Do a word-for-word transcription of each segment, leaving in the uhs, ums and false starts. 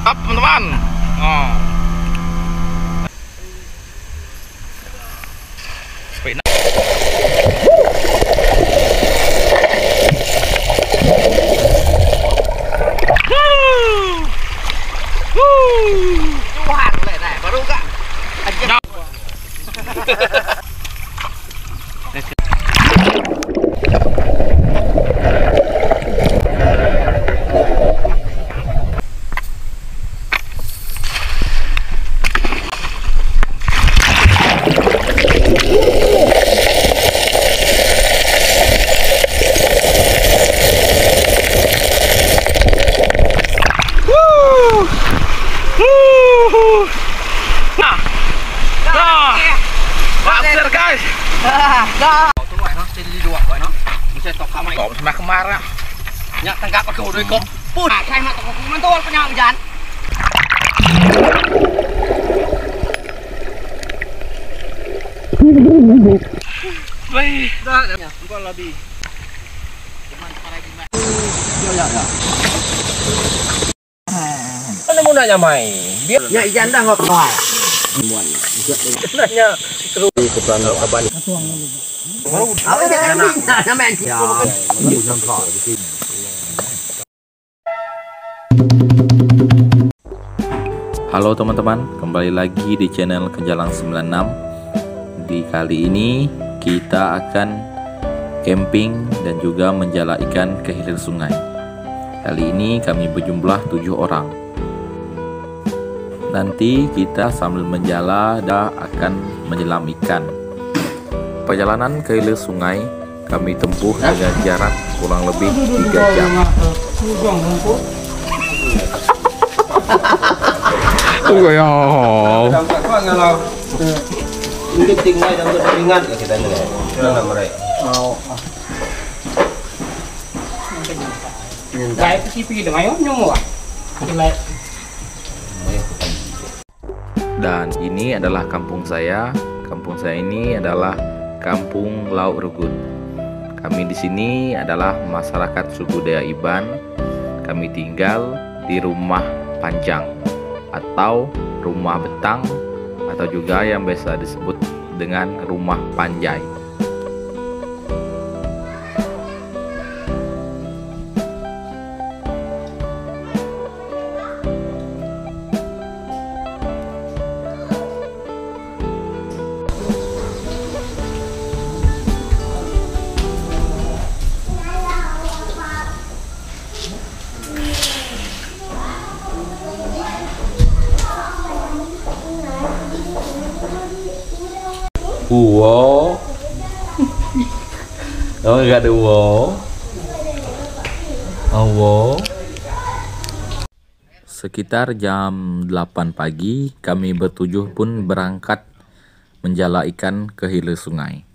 Up teman-teman. Oh. Tuhan leh dah baru kak. Guys. Dah. Tu vậy nó trên đi đuổi vậy nó. Mình sẽ tọc mày. Tọc mà kemara. Nyak tangkap aku đôi kok. Pun. Saya mak tok mantul punya hujan. Wih. Dah. Engkau lebih. Cuman para gimana? Ya ya ya. Mana mau nanya mai? Biar Ya ijan dah ngok noai. muan. Sebenarnya terus ke pelanggan kaban. Apa dia nak main? Ya. Halo teman-teman, kembali lagi di channel Kenjalang sembilan enam. Di kali ini kita akan camping dan juga menjala ikan ke hilir sungai. Kali ini kami berjumlah tujuh orang. Nanti kita sambil menjala dan akan menyelam ikan. Perjalanan ke hilir sungai kami tempuh dengan jarak kurang lebih tiga jam. Oh ya. Dampak kau ngalau. Ini tinggal dan beringat ke kita ni. Mana mereka? Gaya P C P dengan ayam nyamuk ah. Dan ini adalah kampung saya. Kampung saya ini adalah Kampung Lauk Rugun. Kami di sini adalah masyarakat suku Dayak Iban. Kami tinggal di rumah panjang atau rumah betang atau juga yang biasa disebut dengan rumah panjai. Wow, oh nggak ada wow, oh wow. Sekitar jam delapan pagi kami bertujuh pun berangkat menjala ikan ke hilir sungai.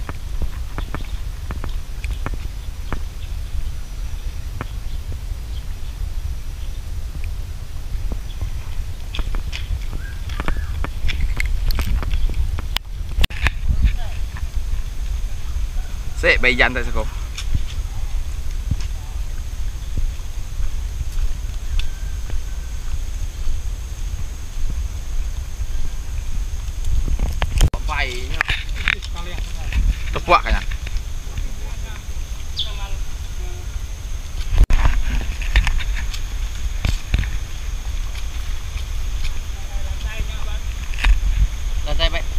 Sik bayan tak cukup. Painya. Tepuak kayaknya. Lantai baik.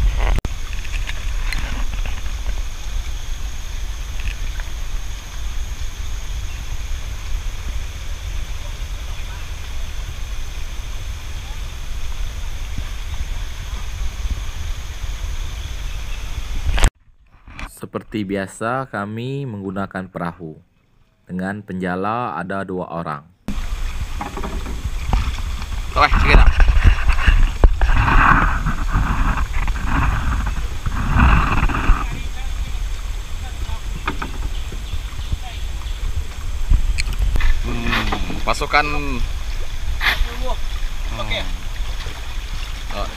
Seperti biasa kami menggunakan perahu. Dengan penjala ada dua orang. Oke, sekitar. Hmm, masukkan. Oke. Oh,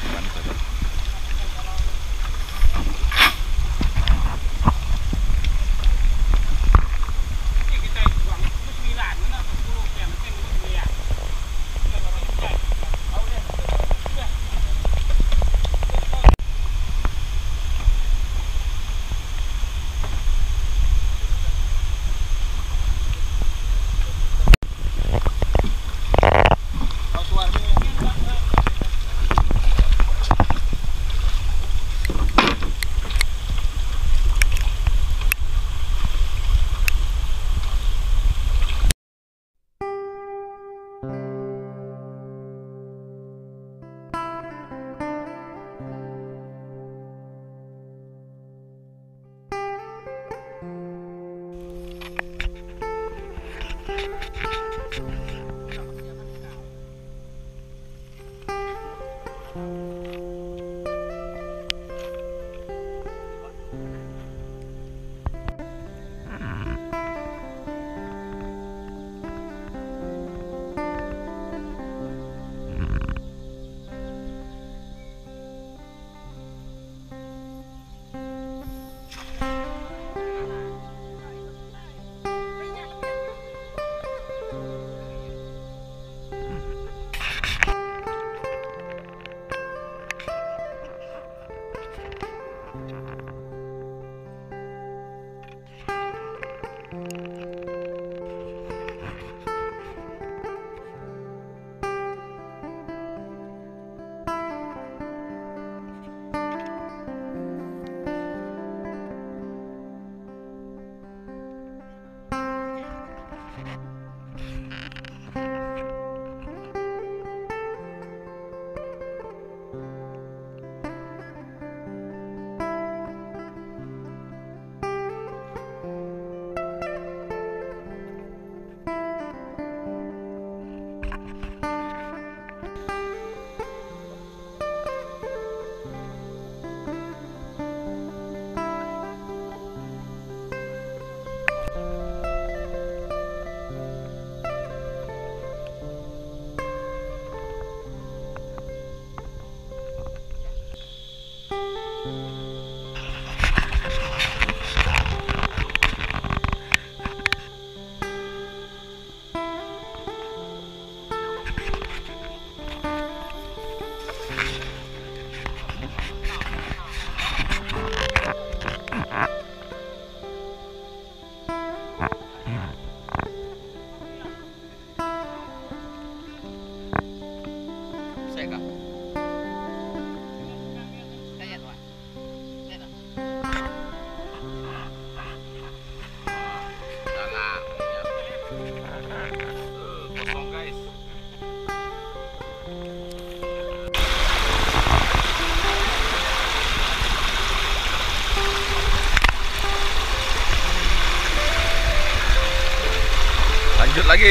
Lanjut lagi.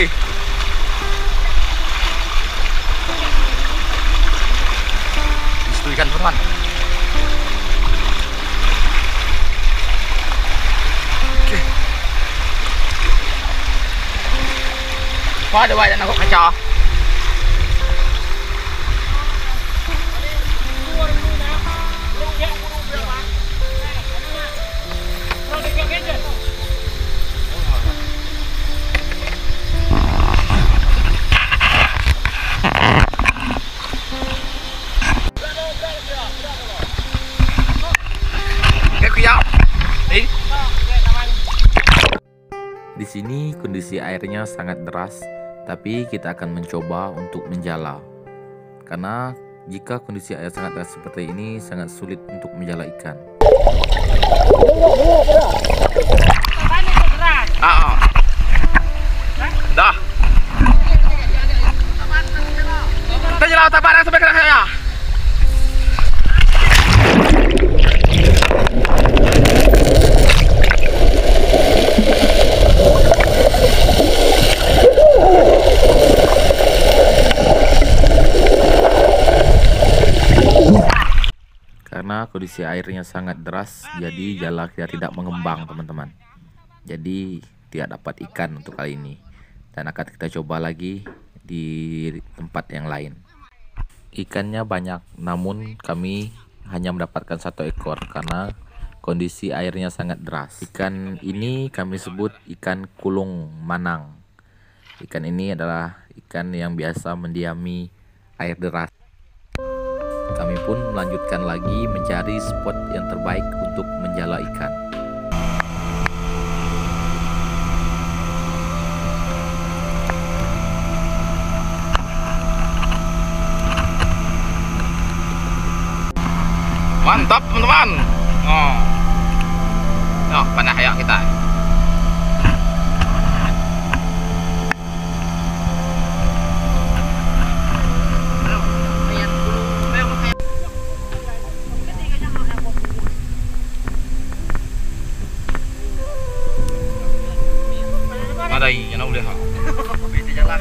Itu ikan teman. Oke. Wah, ada banyak nangkep kaca. Di sini kondisi airnya sangat deras, tapi kita akan mencoba untuk menjala. Karena jika kondisi air sangat deras seperti ini, sangat sulit untuk menjala ikan. Ah, ah. Dah. Kita jalan tapak sampai ke saya. Karena kondisi airnya sangat deras, jadi jala kita tidak mengembang, teman-teman. Jadi tidak dapat ikan untuk kali ini, dan akan kita coba lagi di tempat yang lain. Ikannya banyak, namun kami hanya mendapatkan satu ekor karena kondisi airnya sangat deras. Ikan ini kami sebut ikan kulung manang. Ikan ini adalah ikan yang biasa mendiami air deras. Kami pun melanjutkan lagi mencari spot yang terbaik untuk menjala ikan. Mantap, teman-teman. Oh. Nah, panah ayak kita. Ada yang udah. Beda jalan.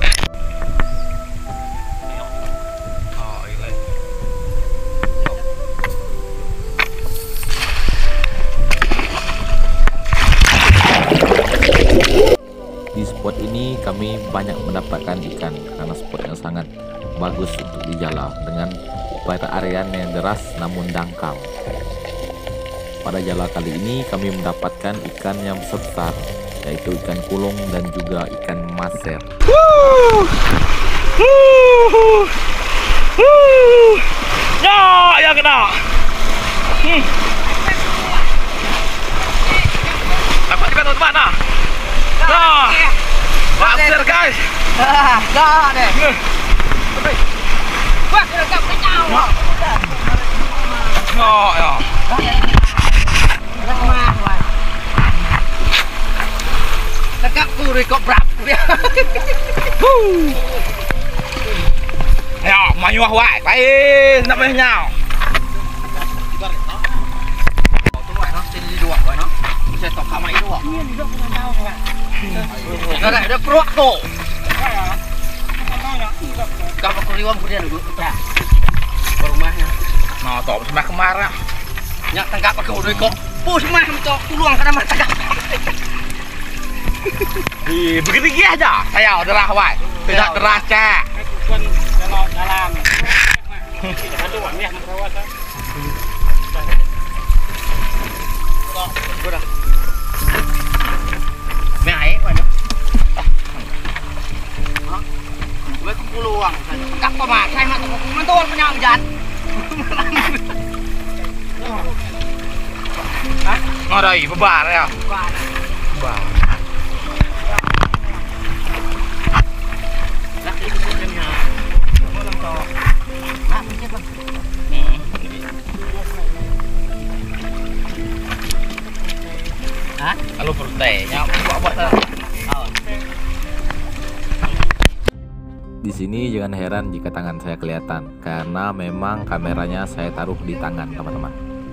Oh, gila. Di spot ini kami banyak mendapatkan ikan karena spotnya sangat bagus untuk dijala dengan perarian yang deras namun dangkal. Pada jala kali ini kami mendapatkan ikan yang besar, yaitu ikan kulung dan juga ikan maser. Ya, ya kena. Hmm. Dapat juga teman-teman nah. Nah. Maser guys. Ah, dah deh. Wah, dekat penyau. Oh, ya. Dekat tu rekod berap. Ya, mayuah wae. Baik, nak main nyau. Tu wae noh, sini dua wae noh. Saya tok kamai dua. Enggak ada keruak tu. Kalau kuriwam kemudian dulu. Ya. Rumahnya. Nah, top sama kemarin. Nyak tangkap pakai udah kok. Pus mah mentok tuluang kana mah tangkap. Ih, begini aja. Saya udah lah wae. Tidak deras, Cak. Bukan kalau dalam. Aduh, wah, merawat. Udah. Mai wae. Hah? Gue kumpuluang. Tangkap pa mah, saya mah tong mantul penyang jan. Hah? Ngodai bebar ya. Bebar. Bebar. Nak ikut jamnya. Boleh toh. Nak pikir bang. Hah? Kalau perutnya buat-buat lah. Di sini jangan heran jika tangan saya kelihatan karena memang kameranya saya taruh di tangan, teman-teman.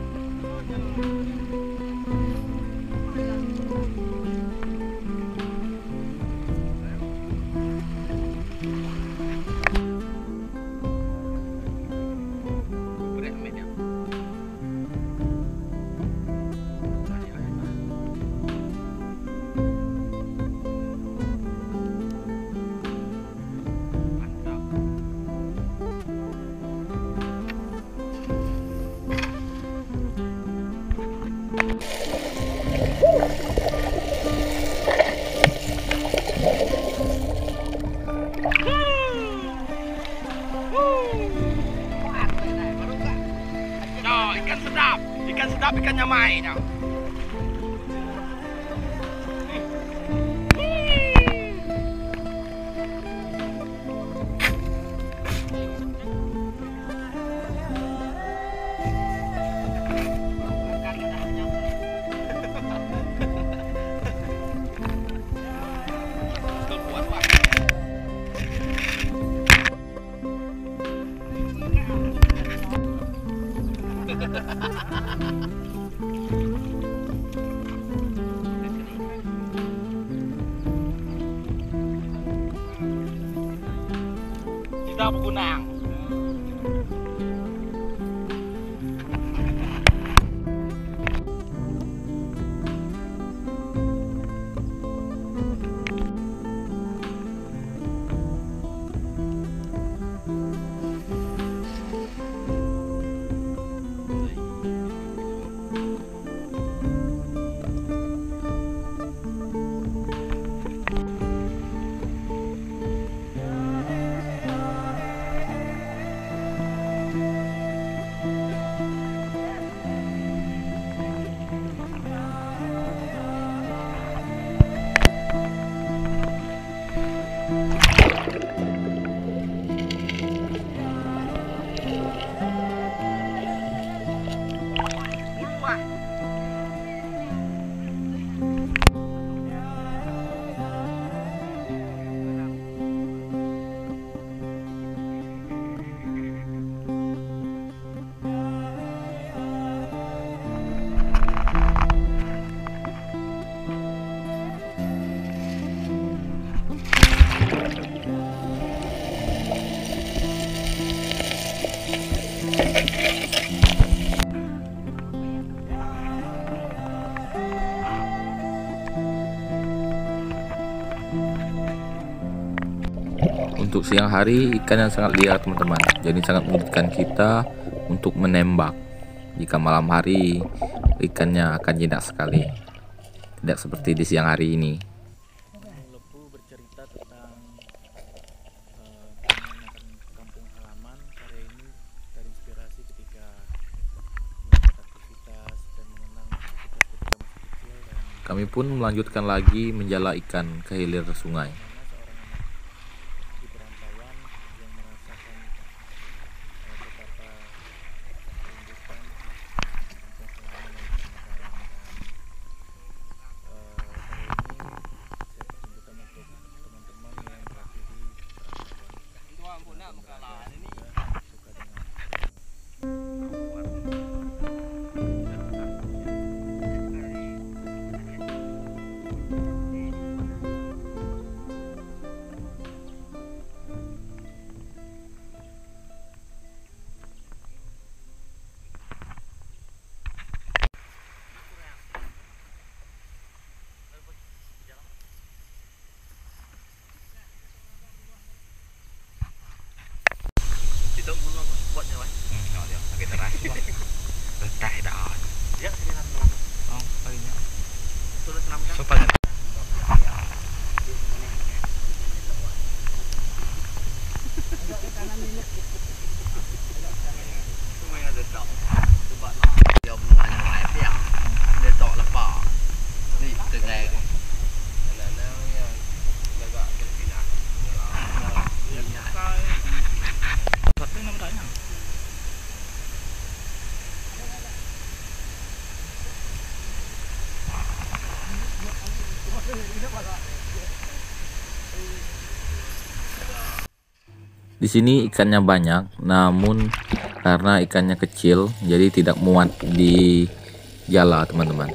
Nah, ikan sedap, ikan sedap, ikannya main. Tidak bergunang. Untuk siang hari ikan yang sangat liar teman-teman, jadi sangat menyulitkan kita untuk menembak. Jika malam hari ikannya akan jinak sekali, tidak seperti di siang hari ini. Lepu bercerita tentang uh, menyenangkan kampung halaman. Karya ini terinspirasi ketika melakukan aktivitas dan mengenang aktivitas ketika masih kecil, dan Kami pun melanjutkan lagi menjala ikan ke hilir sungai. bagaimana seorang anak di perantauan yang merasakan uh, betapa rindukan kampung halaman yang sangat dalam. Dan uh, karya ini saya pertunjukkan untuk teman-teman yang berada di perantauan. Suka dengan Itu bulu buatnya, Mas. Hmm, dia lagi teras. Letak dah. ya sini dalam Oh, kalinya. tulis nama Sopan. semua yang ada tak sebab nak dia menuanya live ya dia tak lepas ni terai Satu nama tanya. Di sini ikannya banyak, namun karena ikannya kecil, jadi tidak muat di jala teman-teman.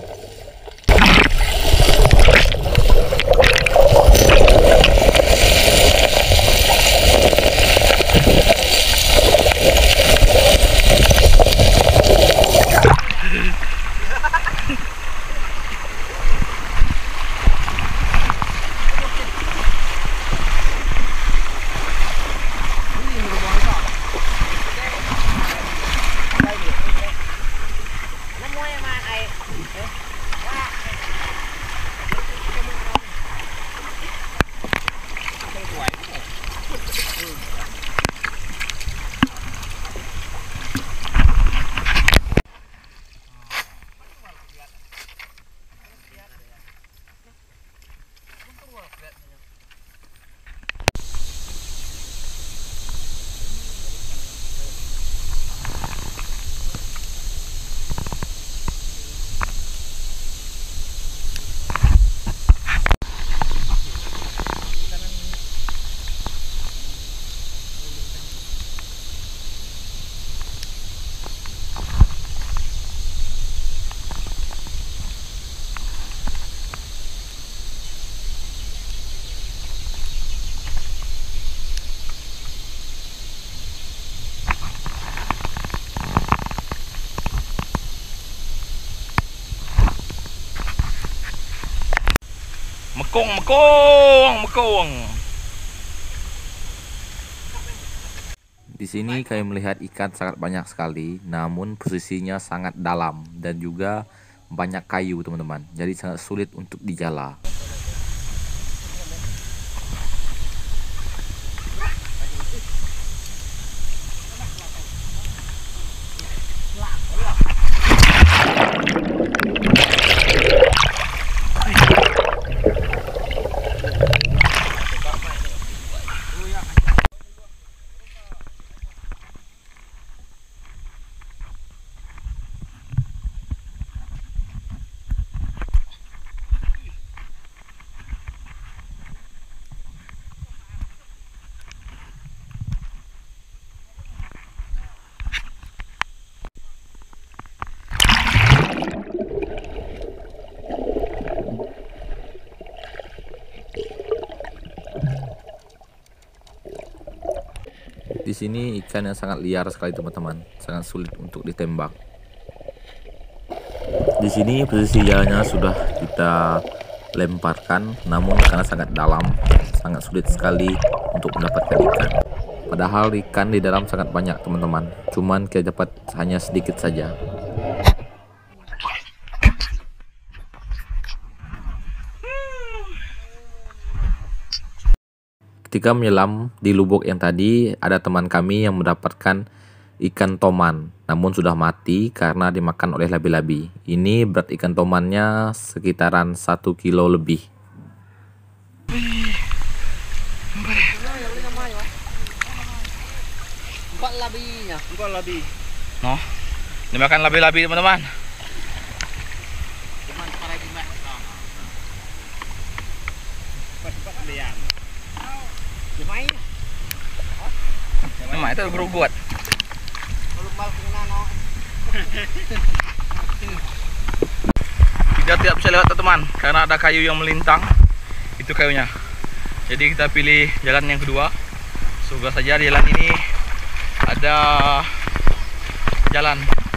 Mekong, mekong, mekong. Di sini kami melihat ikan sangat banyak sekali, namun posisinya sangat dalam dan juga banyak kayu teman-teman, jadi sangat sulit untuk dijala. Di sini ikan yang sangat liar sekali teman-teman, sangat sulit untuk ditembak. Di sini posisi jalannya sudah kita lemparkan, namun karena sangat dalam, sangat sulit sekali untuk mendapatkan ikan. Padahal ikan di dalam sangat banyak teman-teman, cuman kita dapat hanya sedikit saja. Ketika menyelam di lubuk yang tadi, ada teman kami yang mendapatkan ikan toman, namun sudah mati karena dimakan oleh labi-labi. Ini berat ikan tomannya sekitaran satu kilo lebih. Empat labinya. Empat labi. No, dimakan labi-labi teman-teman. Cuman para gimana? Empat-empat liang. Gimana? Memang itu berugut. Kalau mal kena no. Kita tidak bisa lewat teman-teman karena ada kayu yang melintang. Itu kayunya. Jadi kita pilih jalan yang kedua. Semoga saja di jalan ini ada jalan.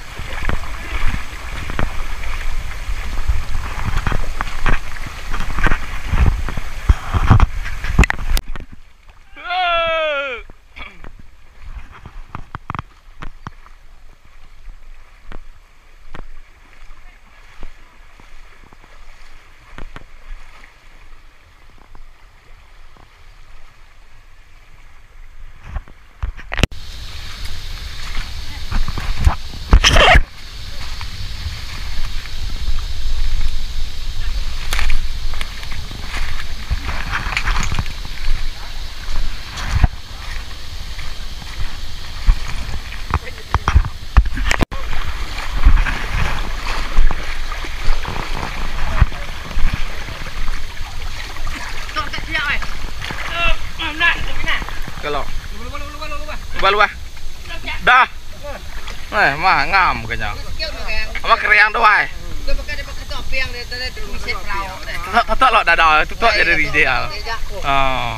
Kalau lupa-lupa dah eh mah ngam kayaknya sama keriang doai tetap lo dadah itu tuh jadi ideal. Oh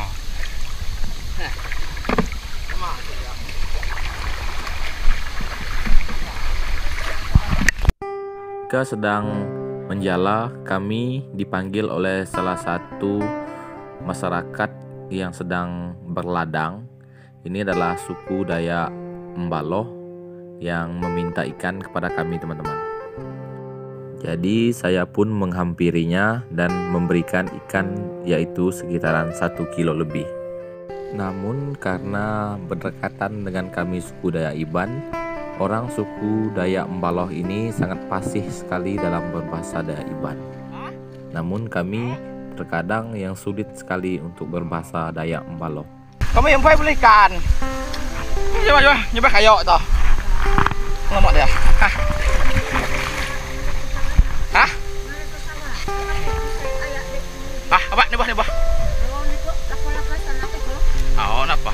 Ketika sedang menjala, kami dipanggil oleh salah satu masyarakat yang sedang berladang. Ini adalah suku Dayak Mbaloh yang meminta ikan kepada kami teman-teman. Jadi saya pun menghampirinya dan memberikan ikan, yaitu sekitaran satu kilo lebih. Namun karena berdekatan dengan kami suku Dayak Iban, orang suku Dayak Mbaloh ini sangat fasih sekali dalam berbahasa Dayak Iban. Namun kami terkadang yang sulit sekali untuk berbahasa Dayak Mbaloh. kamu yang boleh beli ikan. Coba coba coba kayu toh. Ngomong dia. Hah? Hah? Ah, apa nih bah nih bah? Oh, napa?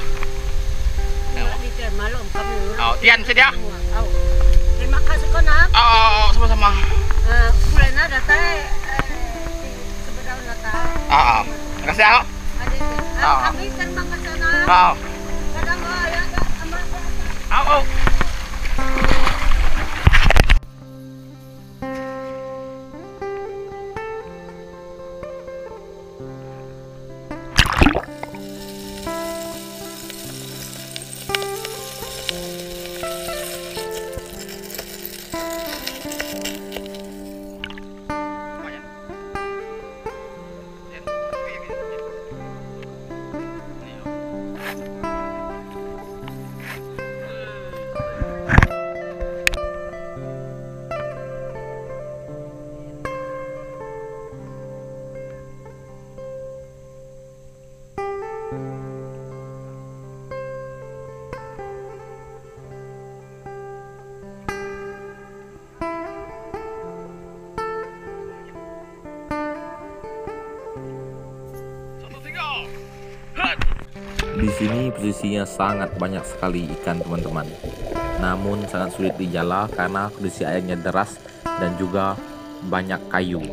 Oh, tian sedia. Terima kasih kona. Oh, sama-sama. Mulai nada teh sebenarnya nada. Oh, makasih ya. Kami terbang ke sana. Oh. Kadang ya amal. Oh, oh. Di sini posisinya sangat banyak sekali ikan teman-teman. Namun sangat sulit dijala karena kondisi airnya deras dan juga banyak kayu.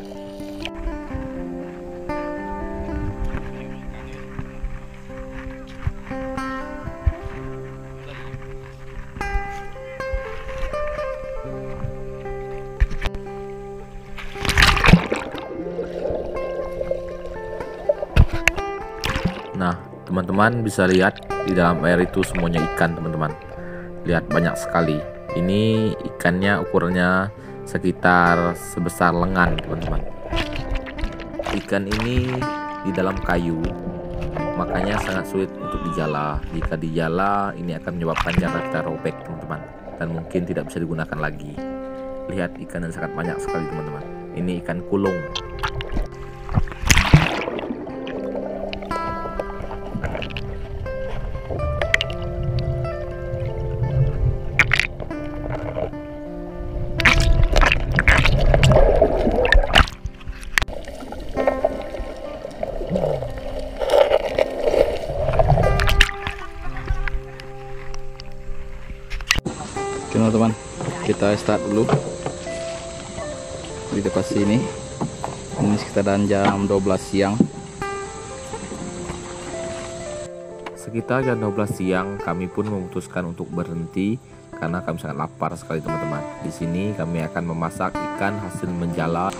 Nah, teman-teman bisa lihat di dalam air itu semuanya ikan, teman-teman. Lihat banyak sekali. Ini ikannya ukurannya sekitar sebesar lengan, teman-teman. Ikan ini di dalam kayu, makanya sangat sulit untuk dijala. Jika dijala, ini akan menyebabkan jala kita robek, teman-teman, dan mungkin tidak bisa digunakan lagi. Lihat ikan yang sangat banyak sekali, teman-teman. Ini ikan kulung. Oke teman-teman, kita start dulu di dekat sini. Ini sekitaran jam dua belas siang. Sekitar jam dua belas siang, kami pun memutuskan untuk berhenti karena kami sangat lapar sekali, teman-teman. Di sini kami akan memasak ikan hasil menjala.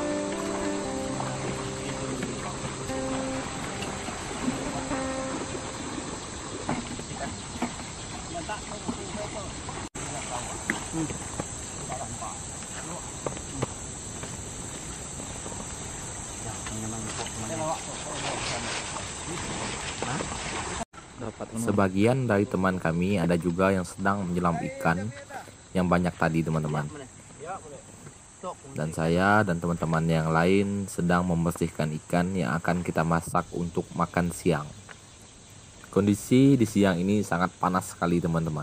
Sebagian dari teman kami ada juga yang sedang menyelam ikan yang banyak tadi, teman-teman. Dan saya dan teman-teman yang lain sedang membersihkan ikan yang akan kita masak untuk makan siang. Kondisi di siang ini sangat panas sekali, teman-teman.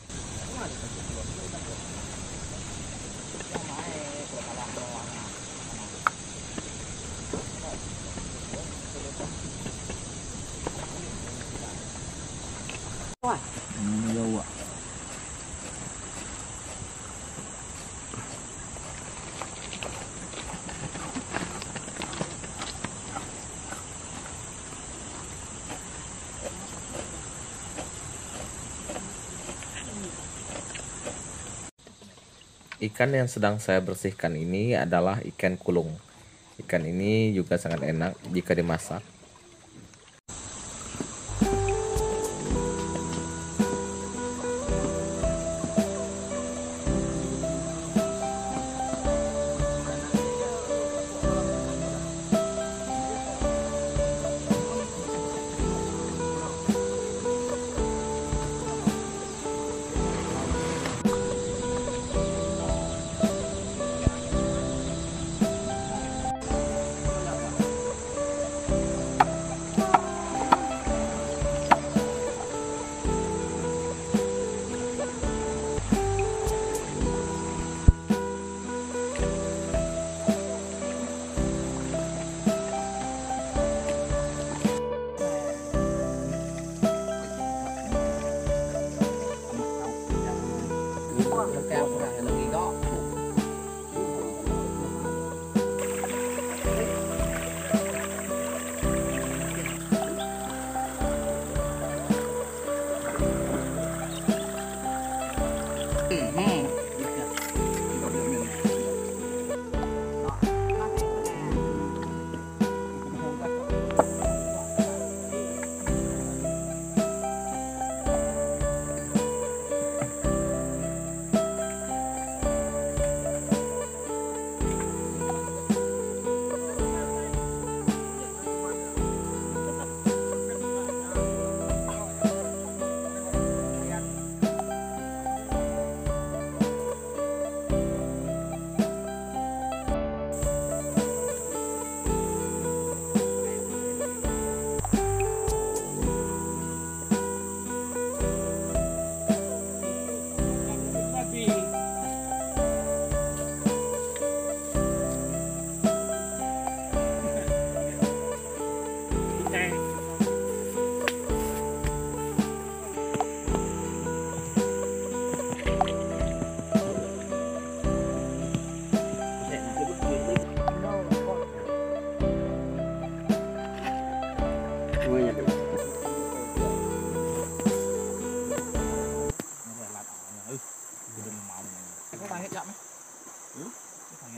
Ikan yang sedang saya bersihkan ini adalah ikan kulung. Ikan ini juga sangat enak jika dimasak.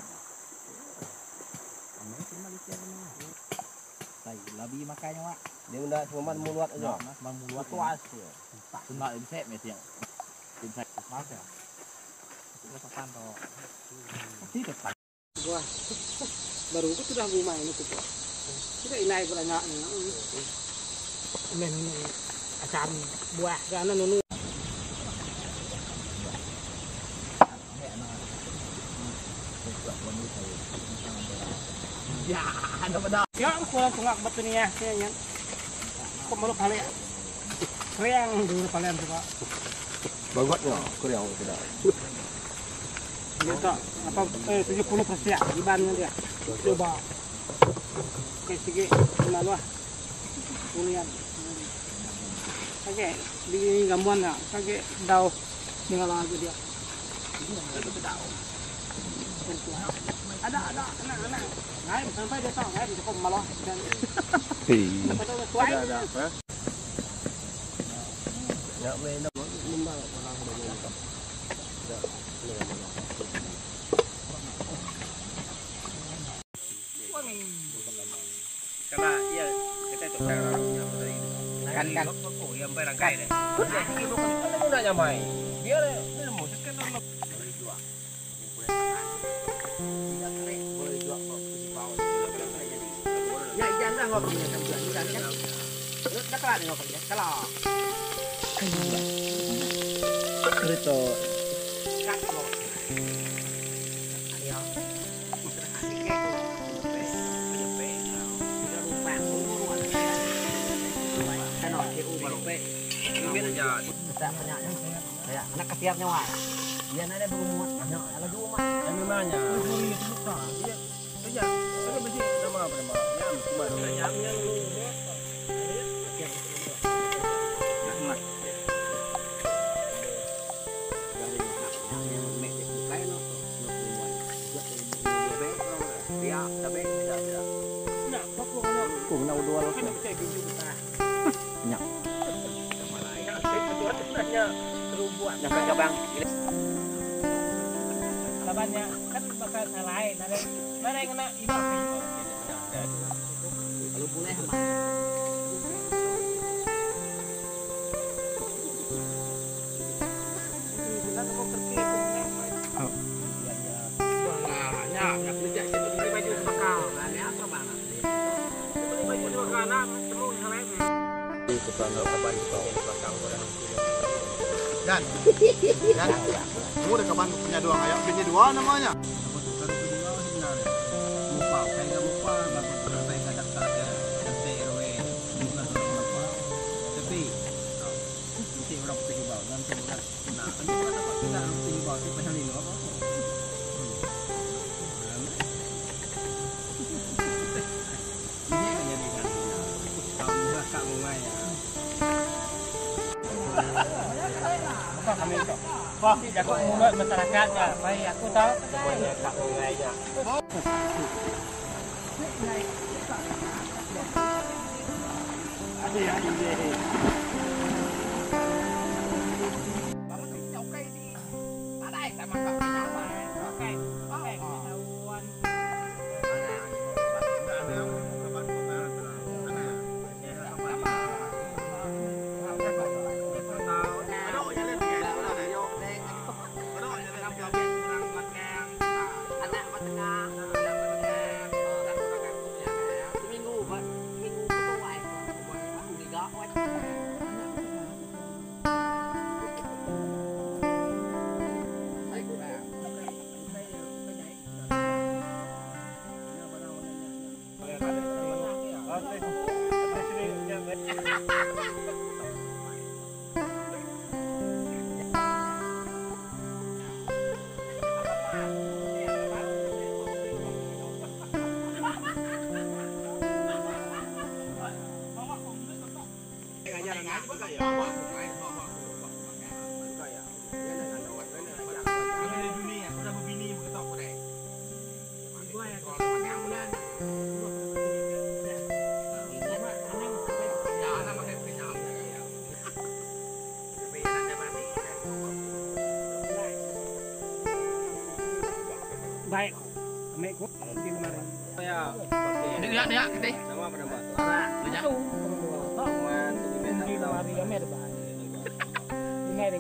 Labi makanya, Wak. Dia Dia benda cuma mulut aja. Mang mulut Kuas. Sunat im sep meti yang. Im sep mas ya. Itu papan to. Pasti depan. Wah. Baru itu sudah rumah ini tuh. Sudah inai banyak ni. Men ini acan buah kan nunu. Ya, ada pada. Ya, aku tengok betul ni ya, saya kok malu kali. Kriang dulu kalian coba. Bagusnya kuriang tidak. Dia tak apa eh tujuh puluh persen ibannya dia. Coba. Oke, sige, mana lah. Kulian. Oke, di gamuan ya. Oke, daw dengan lagi dia. Itu daw. Ada ada anak-anak. Ngai sampai dia tahu ngai dia kok malah dan. Iya. Ada ada apa? Ya, mana nimbang orang banyak. Karena iya kita itu cara kan kan oh yang barangkai deh. Jadi bukan kan udah nyamai. Biar dia mau kan orang boleh jual. Tidak keren boleh jual kok di bawah jadi. Ya jangan ngok punya sampean jangan. Terus dah ngok punya. Kalau Kereta kat lo. Ayo. Asik ke tu. Sudah lupa dulu. Kan nak U baru pe. Ini aja. Tak banyaknya saya. Kayak anak ketiapnya wah. Dia ada berumur banyak. Kalau dulu mah yang memangnya. buri itu lupa. Dia kerja. Tapi mesti nama apa nama? Ya, cuma jamnya lu. Cũng nấu đua luôn. Nhặt. Yang kayak bang. Labannya kan bakal salahin. Ada mana yang kena ibadah kayu. Kalau boleh mah. Kita mau kerja Oh. Iya iya. Wah, ya, ya kerja jadi beli baju bakal. Ada apa bang? Beli baju bakal nak temu salahin. Itu kan kapan itu belakang orang. Dan, dan, kamu udah kapan punya dua kayak punya dua namanya. Keputusan kedua sebenarnya. Mupa, saya nggak mupa, nggak pernah saya nggak daftar ke R T R W, bukan orang mupa. Tapi, nanti orang pergi bawa, nanti orang, nah, kan kita dapat kita orang pergi bawa, kita pasal ini apa? Ini kan jadi kan, kalau misalnya kak bunga ya. Kami itu. Wah, jago mulut masyarakatnya. Baik, aku tahu. Pokoknya kak bunga aja. Ada yang ini. Baik, kami ikut di kemarin. Ya, Ini lihat ya, kita. sama pendapat. Lihat.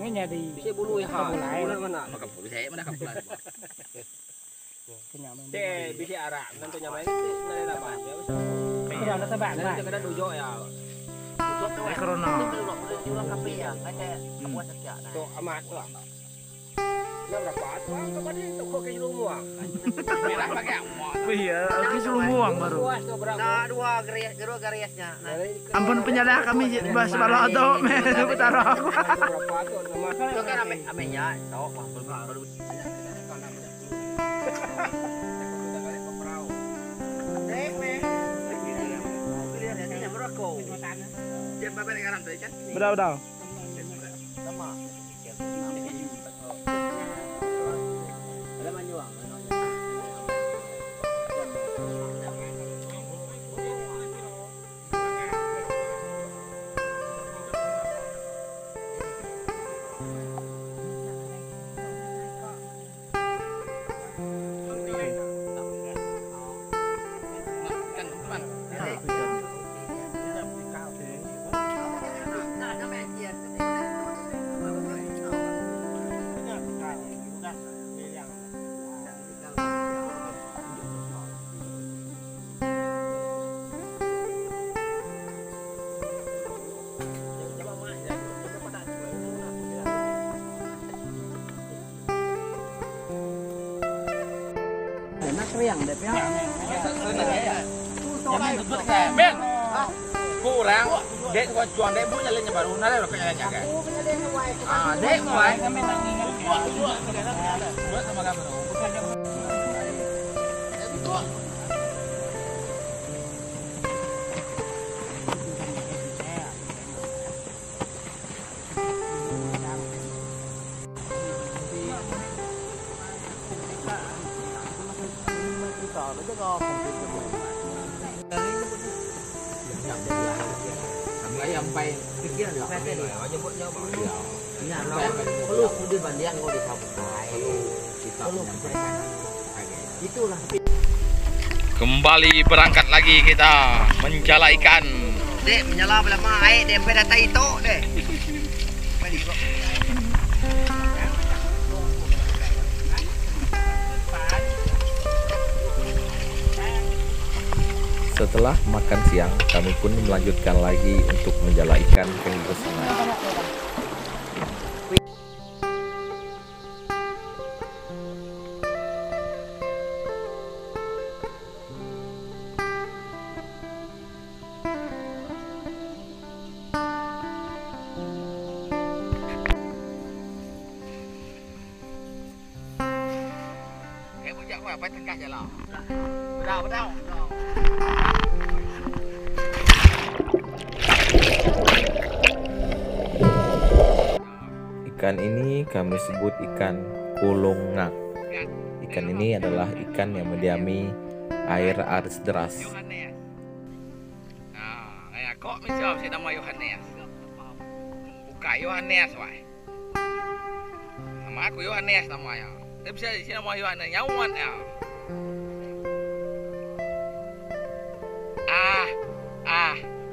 ini di Si bulu ya. Mulai. Bulu mana? Maka bisa mana kapal. kenyaman. Teh bisi arak nanti nyamai itu nari apa? Ya wis. Udah ada tebak Nanti lah. kada dojo ya. Eh corona. Tuh amat tuh. Ya berapa tuh? Kapan itu kok ke rumah? Merah pakai amot. Iya, aku suruh muang baru. Luas tuh berapa? Nah, dua garias, dua gariasnya. Nah, Ampun penyalah kami bahas balok tuh, putar aku. Berapa tuh? Nama itu kan ame amenya, tahu mah baru baru. Dek, me. Kelihatannya merokok. Dia babak garam tuh kan? Udah, udah. Sama. Ada manjuang. Kriang deh ya. Ben. Kurang. Dek gua cuan dek punya lainnya baru nare lo kayaknya kan. Ah, dek mulai kami nangis. Buat sama kamu. Ayam sampai pikiran lah. Nyebutnya apa? Iya, perlu di bandian kau di sampai. Perlu itulah. Kembali berangkat lagi kita menjala ikan. Dek, menyala belama air dek data itu deh. Setelah makan siang, kami pun melanjutkan lagi untuk menjala ikan ke sungai. Kayak bujak apa tengah jalan. Bedah, bedah. Ikan ini kami sebut ikan kulongak. Ikan ini adalah ikan yang mendiami air arus deras. Yohanes. Ah, kayak kok misal si nama Yohanes. Buka Yohanes wae. Nama aku Yohanes namanya. Tapi bisa si nama Yohanes nyawan ya. Ah, ah.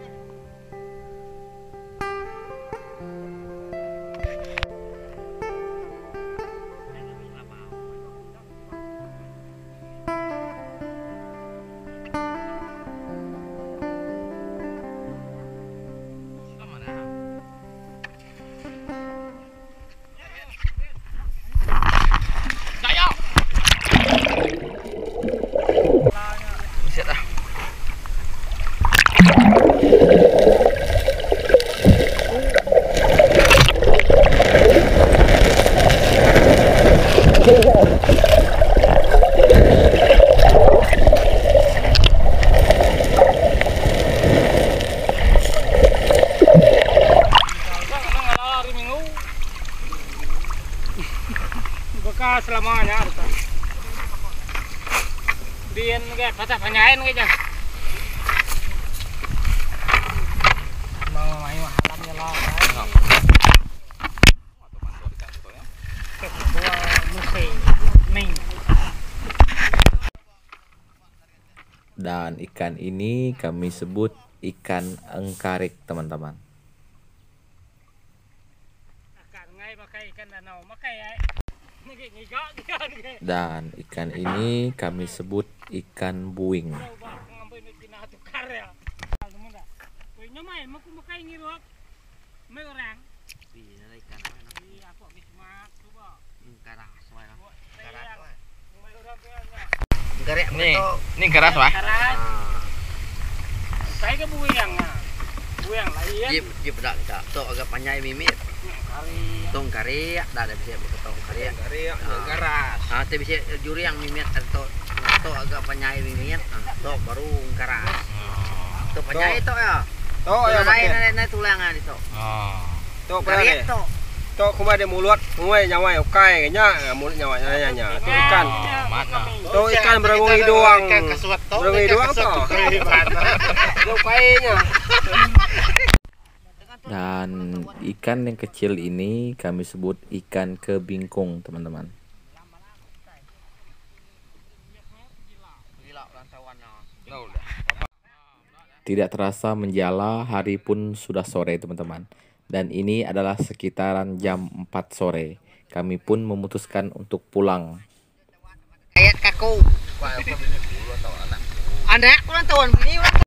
Buset dah. Bekas selamanya ada. Dian kayak patah panyain kayaknya. Mau main halamnya lah. Dua musim ning. Dan ikan ini kami sebut ikan engkarik, teman-teman. Akan ngai Dan ikan ini kami sebut ikan buing. Nih, ini keras, Pak. Saya ke buyang ah. Buyang lah iya. Jip jip dak dak tok agak panjang mimit. Tong kari dak ada bisa berketong kari. Kari yang keras. Ah, tapi bisa juri yang mimit atau tok agak panjang mimit. Tok baru keras. Tok panjang itu ya. Tok ya lain pakai. lain tulangan itu. Oh. Tok Kari berani. tok. Tok kuma dia mulut, ngoi nyawai okai nya, mulut nyawai nya nya. Tok ikan. Mana? Tok ikan berengungi doang. Berengungi doang toh. Tok kainya. Dan ikan yang kecil ini kami sebut ikan kebingkung, teman-teman. Tidak terasa menjala, hari pun sudah sore, teman-teman. Dan ini adalah sekitaran jam empat sore. Kami pun memutuskan untuk pulang. Ayat kaku. Anak ulang tahun ini